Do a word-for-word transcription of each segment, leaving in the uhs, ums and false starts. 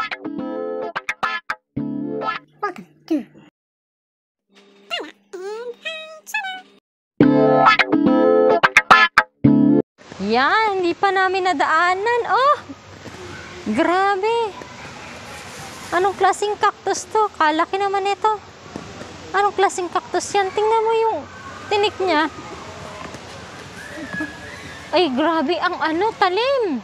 Yan, hindi pa namin nadaanan. Oh, grabe. Anong klaseng cactus to? Kalaki naman ito. Anong klaseng cactus yan? Tingnan mo yung tinik niya. Ay, grabe. Ang ano, talim.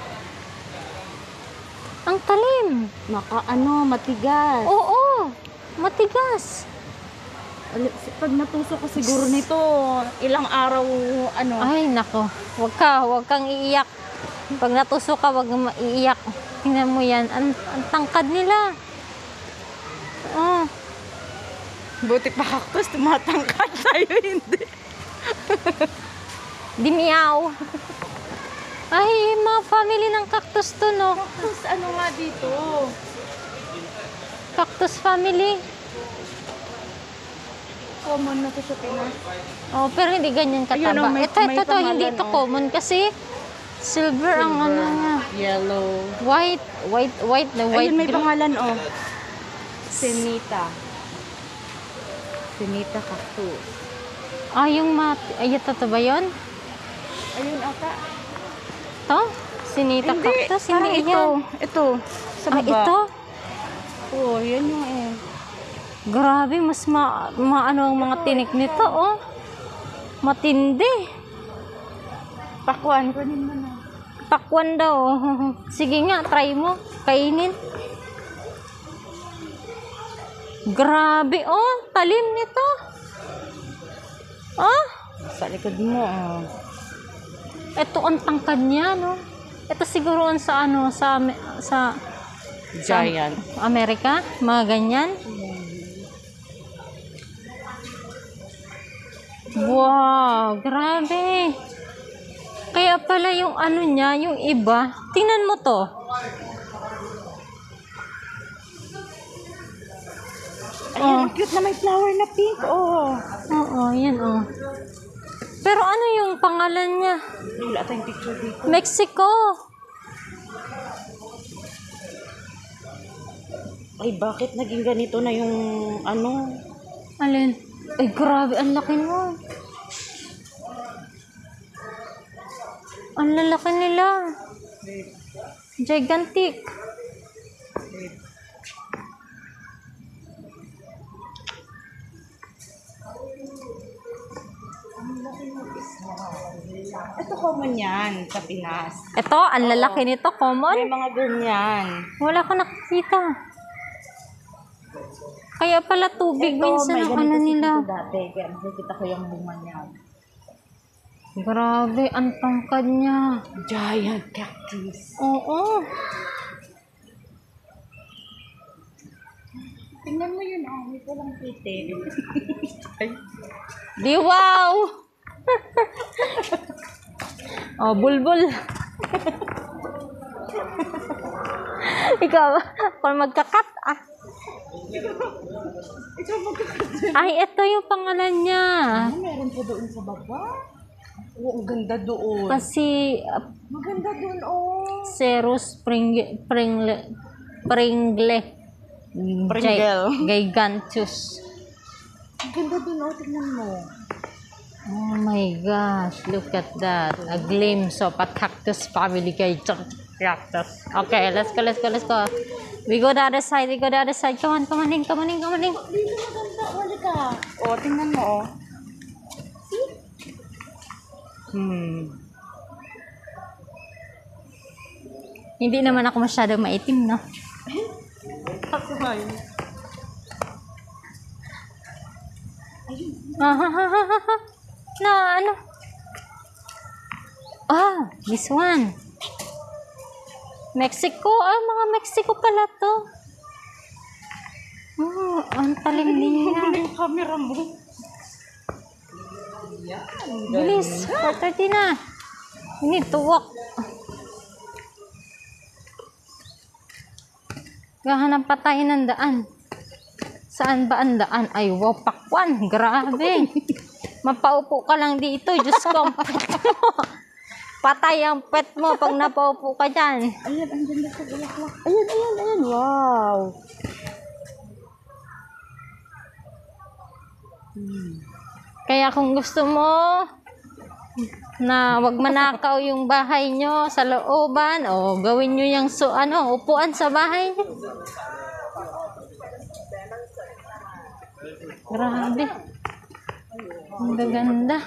Ang talim. Maka ano, matigas. Oo, matigas. Pag natusok ko siguro nito, ilang araw, ano. Ay, nako. Huwag ka, huwag kang iiyak. Pag natusok ka, huwag kang iiyak. Tingnan mo yan. Ang, ang tangkad nila. Oh. Buti pa cactus, tumatangkad tayo, hindi. Di meow. Ay, mga family ng cactus to, no? Cactus, ano nga dito? Cactus family. Common na to sa Pinas. Oh, pero hindi ganyan kataba. Ayun, oh, may- ito, may ito, to, pangalan, hindi ito oh. common kasi silver, ang ano niya. Yellow. White, white, white, na white. Ayun, may green. pangalan, oh. Sinita. Sinita cactus. Ah, yung mat... Ay, ito to ba yun? Ayun, ata. To? Sinita cactus? Parang Hindi ito. yan. Ito. Sa Ah, baba. ito? Oo, yan yung eh. Grabe, mas ma... maano ang mga tinik nito, oh. Matindi. Pakwan. Kunin mo na. Pakwan daw. Sige nga, try mo. Kainin. Grabe, oh. Talim nito. Oh. Sa likod mo, oh. Ito ang tangkad niya, no? Ito siguro ang sa ano, sa sa Giant. sa Amerika, mga ganyan. Wow, grabe. Kaya pala yung ano niya, yung iba, tingnan mo to. Ayun, ang cute na may flower na pink, oh. Oo, yan oh. Pero ano yung pangalan niya? Wala tayong picture dito. Mexico. Ay, bakit naging ganito na yung ano? Alin? Ay, grabe, ang laki mo. Ang lalaki nila. Gigantic. Ito common yan sa Pinas. Ito, ang lalaki nito, May common. mga ganyan. Wala ko nakikita. Kaya pala tubig minsan ang ano nila. Dati, kaya nakikita ko yung bunga niya. Grabe, ang tangkad niya. Giant cactus. Oo. Tingnan mo yun, oh. May palang piti. Di wow! Oh, bulbul. Ikaw, kung magkakat, ah. Ay, ito yung pangalan niya. Ah, meron pa doon sa baba. Oo, ang ganda doon. Kasi, uh, Maganda doon, oh. Cerus Pringle, Pringle, Pringle, Pringle. Gigantus. Ang ganda doon, oh. Tingnan mo. Oh my gosh, look at that. A glimpse of a cactus family cactus. Okay, let's go, let's go, let's go. We go the other side, we go the other side. Come on, come on in, come on in, come on in. Dito maganda, wala ka. Oh, tingnan mo, oh. Hmm. Hindi naman ako masyado maitim, no? Ako nga yun. Ah, ha, ha, ha, ha, ha. Na, ano? Ah, this one. Mexico. Ah, mga Mexico pala to. Oh, ang talim niya. Ano yung camera mo? Bilis, four thirty na. We need to walk. Gahanap pa tayo ng daan. Saan ba ang daan? Ay, wow, pakwan. Grabe. Mapaupo ka lang dito. Diyos ko. Patay ang pet mo pag napaupo ka dyan. Ayan, ang ganda sa bulaklak. Ayan, ayan, ayan. Wow. Kaya kung gusto mo na wag manakaw yung bahay nyo sa looban, o gawin nyo yung so, ano, upuan sa bahay nyo. Grabe. Ang gaganda.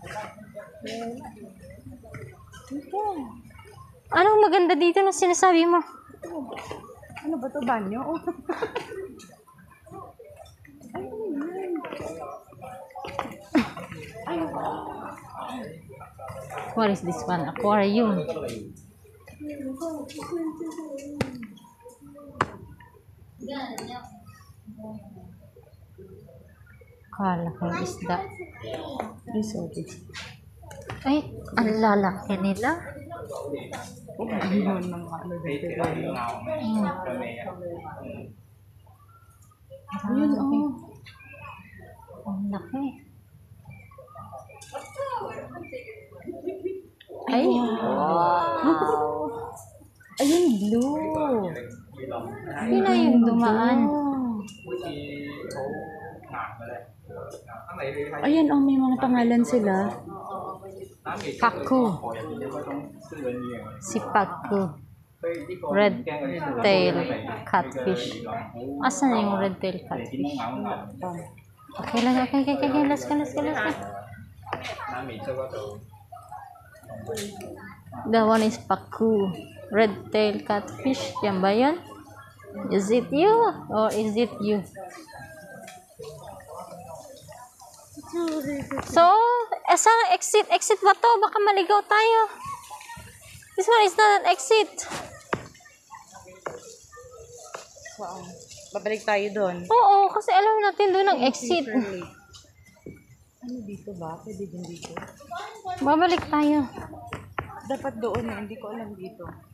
Anong maganda dito na sinasabi mo? Ano ba to, banyo? What is this one? Aquarium. Kala ko yung isda. Ay, ang lalaki nila. Ayun, mga ano dito. Hmm. Ayun, oh. Ang laki. Ay, wow. Ayun, blue. Yun na yung dumaan. Ayan, oh, may mga pangalan sila. Paku. Si Paku. Red tail catfish. Asan yung red tail catfish? Okay lang, okay, okay, okay. Let's go, let's go, let's go. The one is Paku. Red tail catfish. Yan ba yan? Is it you? Or is it you? So, asa exit? Exit ba to? Baka maligaw tayo. This one is not an exit. Saan? Babalik tayo doon. Oo, kasi alam natin doon ang exit. Ano dito ba? Pwede din dito. Babalik tayo. Dapat doon eh. Hindi ko alam dito.